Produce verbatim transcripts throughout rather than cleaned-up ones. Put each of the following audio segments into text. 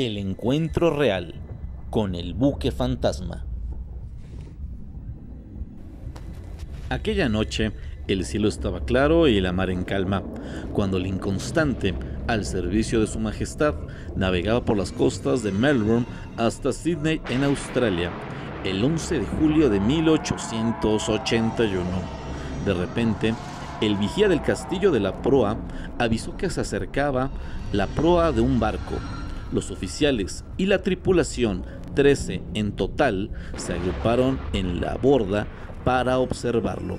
El encuentro real con el buque fantasma. Aquella noche el cielo estaba claro y la mar en calma, cuando el Inconstante, al servicio de su majestad, navegaba por las costas de Melbourne hasta Sydney en Australia, el once de julio de mil ochocientos ochenta y uno. De repente, el vigía del castillo de la proa avisó que se acercaba la proa de un barco. Los oficiales y la tripulación, trece en total, se agruparon en la borda para observarlo.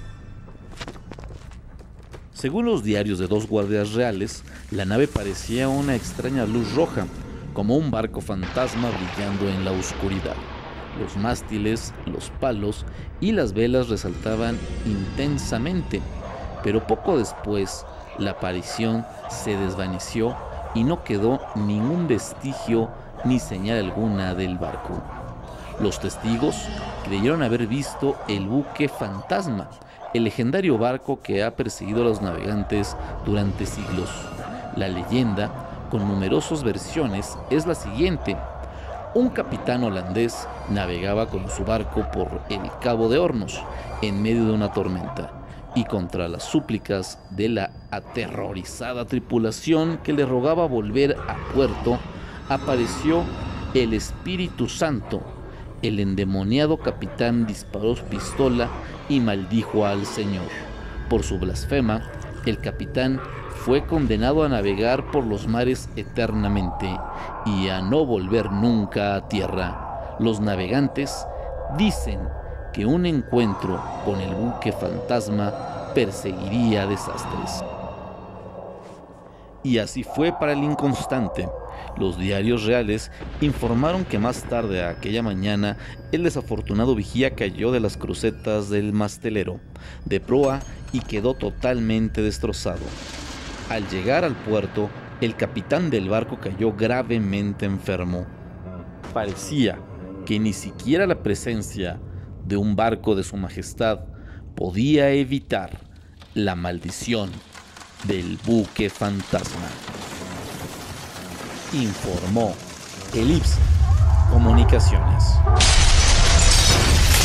Según los diarios de dos guardias reales, la nave parecía una extraña luz roja, como un barco fantasma brillando en la oscuridad. Los mástiles, los palos y las velas resaltaban intensamente, pero poco después la aparición se desvaneció y no quedó ningún vestigio ni señal alguna del barco. Los testigos creyeron haber visto el buque fantasma, el legendario barco que ha perseguido a los navegantes durante siglos. La leyenda, con numerosas versiones, es la siguiente. Un capitán holandés navegaba con su barco por el Cabo de Hornos en medio de una tormenta, y contra las súplicas de la aterrorizada tripulación que le rogaba volver a puerto, apareció el Espíritu Santo. El endemoniado capitán disparó su pistola y maldijo al Señor. Por su blasfema, el capitán fue condenado a navegar por los mares eternamente y a no volver nunca a tierra. Los navegantes dicen que un encuentro con el buque fantasma perseguiría desastres. Y así fue para el Inconstante. Los diarios reales informaron que más tarde aquella mañana el desafortunado vigía cayó de las crucetas del mastelero de proa y quedó totalmente destrozado. Al llegar al puerto, el capitán del barco cayó gravemente enfermo. Parecía que ni siquiera la presencia de un barco de su majestad podía evitar la maldición del buque fantasma. Informó Elipse Comunicaciones.